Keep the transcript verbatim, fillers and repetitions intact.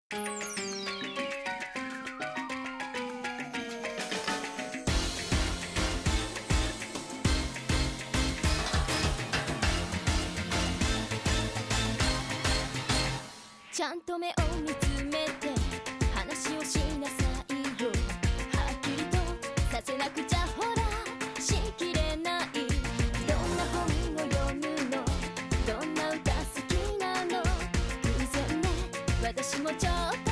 ちゃんと目を見つめて話をしなさいよ。はっきりとさせなくちゃほらしきれない。どんな本を読むの、どんな歌好きなの。偶然ね、私もちょっと